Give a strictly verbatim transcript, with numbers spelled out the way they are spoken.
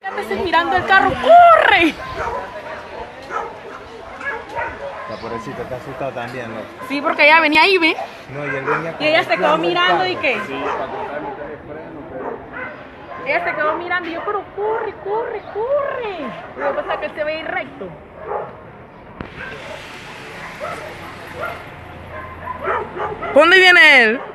Antes mirando el carro, ¡corre! La pobrecita está asustada también, ¿no? Sí, porque ella venía ahí, ¿ve? No, y él venía Y ella se quedó mirando y qué. Sí, para tratar de meter el freno, pero... Ella se quedó mirando y yo, pero corre, corre, corre. Y lo que pasa es que se ve ir recto. ¿Dónde viene él?